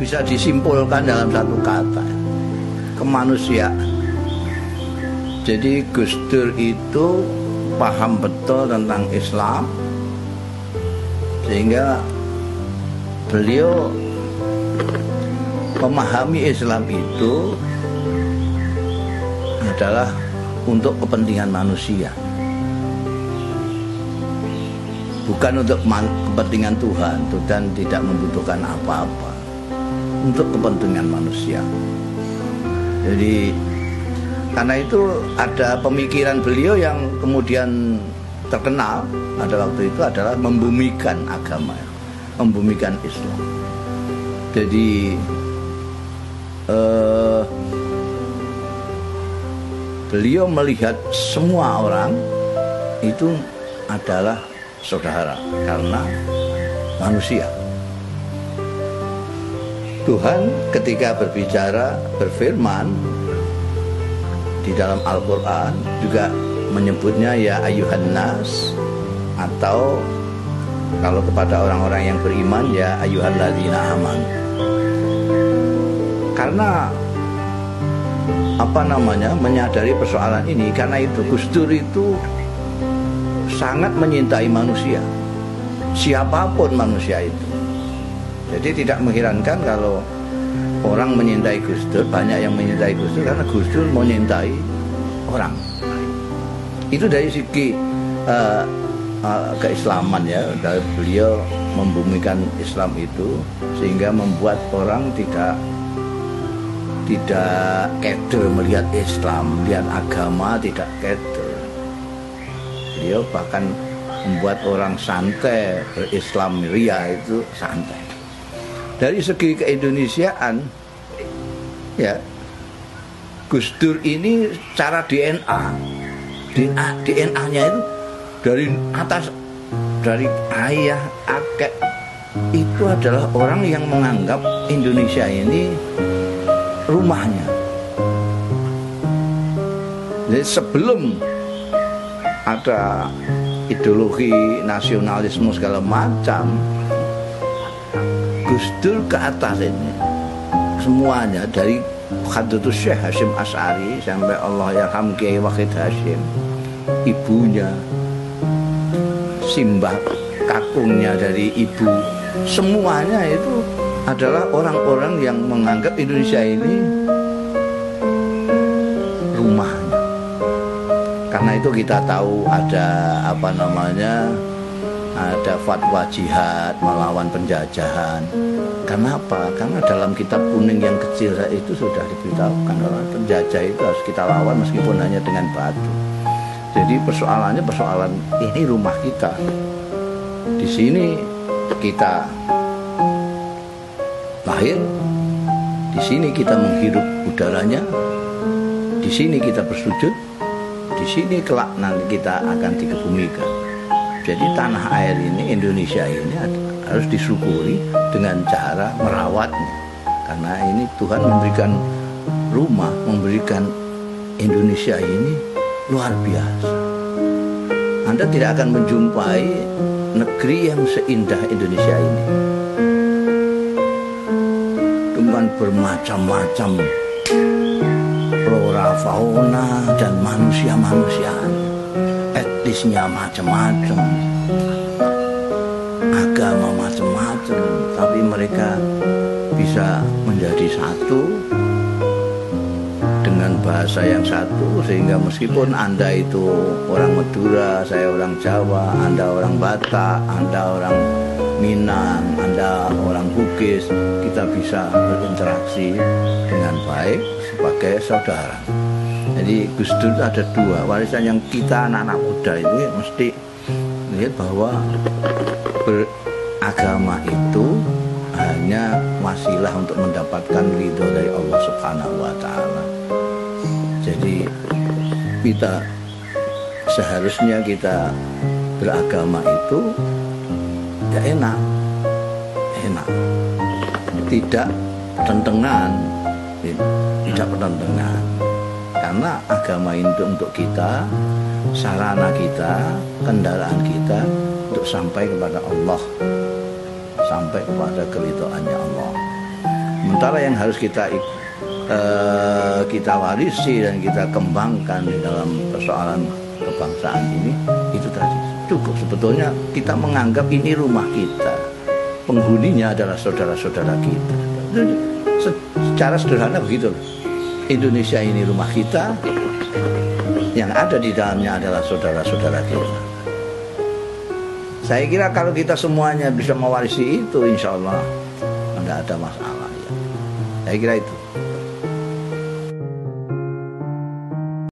bisa disimpulkan dalam satu kata, kemanusiaan. Jadi Gus Dur itu paham betul tentang Islam, sehingga beliau memahami Islam itu adalah untuk kepentingan manusia, bukan untuk kepentingan Tuhan. Tuhan tidak membutuhkan apa-apa, untuk kepentingan manusia. Jadi karena itu ada pemikiran beliau yang kemudian terkenal pada waktu itu adalah membumikan agama, membumikan Islam. Jadi beliau melihat semua orang itu adalah saudara karena manusia. Tuhan ketika berfirman di dalam Al-Quran juga menyebutnya ya ayyuhan nas, atau kalau kepada orang-orang yang beriman ya ayyuhan ladzina aman. Karena menyadari persoalan ini, karena itu Gus Dur itu sangat menyintai manusia, siapapun manusia itu. Jadi tidak mengherankan kalau orang menyintai Gus Dur, banyak yang menyintai Gus Dur karena Gus Dur menyintai orang. Itu dari segi keislaman ya, dari beliau membumikan Islam itu sehingga membuat orang tidak keder melihat Islam, lihat agama tidak keder. Beliau bahkan membuat orang santai berislam ria itu santai. Dari segi keindonesiaan ya, Gus Dur ini cara DNA-nya itu dari atas, dari ayah, kakek itu adalah orang yang menganggap Indonesia ini rumahnya. Jadi sebelum ada ideologi nasionalisme segala macam, Gus Dur ke atas ini semuanya, dari Hadratus Syekh Hasyim Asy'ari sampai Allah yarham Kiai Wahid Hasyim, ibunya, simbah kakungnya dari ibu, semuanya itu adalah orang-orang yang menganggap Indonesia ini rumahnya. Karena itu kita tahu ada ada fatwa jihad melawan penjajahan. Kenapa? Karena dalam kitab kuning yang kecil itu sudah diberitahukan bahwa penjajah itu harus kita lawan meskipun hanya dengan batu. Jadi persoalannya persoalan ini rumah kita. Di sini kita lahir, di sini kita menghirup udaranya, di sini kita bersujud, di sini kelak nanti kita akan dikebumikan. Jadi tanah air ini, Indonesia ini harus disyukuri dengan cara merawatnya. Karena ini Tuhan memberikan rumah, memberikan Indonesia ini luar biasa. Anda tidak akan menjumpai negeri yang seindah Indonesia ini, dengan bermacam-macam flora, fauna, dan manusia-manusia, etnisnya macam-macam, agama macam-macam, tapi mereka bisa menjadi satu dengan bahasa yang satu, sehingga meskipun Anda itu orang Madura, saya orang Jawa, Anda orang Batak, Anda orang Minang, Anda orang Bugis, kita bisa berinteraksi dengan baik sebagai saudara. Jadi Gus Dur ada dua warisan yang kita anak-anak muda ini mesti lihat bahwa beragama itu hanya wasilah untuk mendapatkan ridho dari Allah Subhanahu wa Ta'ala. Jadi kita seharusnya kita beragama itu ya enak, tidak pertentangan, karena agama itu untuk kita, sarana kita, kendaraan kita untuk sampai kepada Allah, sampai kepada keridhaannya Allah. Sementara yang harus kita warisi dan kita kembangkan di dalam persoalan kebangsaan ini, itu tadi cukup sebetulnya kita menganggap ini rumah kita, penghuninya adalah saudara-saudara kita. Secara sederhana begitu. Indonesia ini rumah kita, yang ada di dalamnya adalah saudara-saudara kita. Saya kira kalau kita semuanya bisa mewarisi itu, insya Allah nggak ada masalah ya. Saya kira itu.